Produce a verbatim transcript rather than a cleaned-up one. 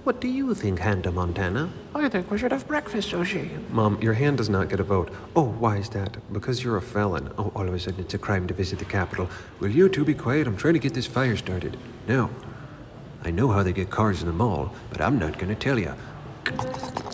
What do you think, Hannah Montana? I think we should have breakfast, Sushi. Mom, your hand does not get a vote. Oh, why is that? Because you're a felon. Oh, all of a sudden it's a crime to visit the Capitol. Will you two be quiet? I'm trying to get this fire started. No. I know how they get cars in the mall, but I'm not gonna tell you.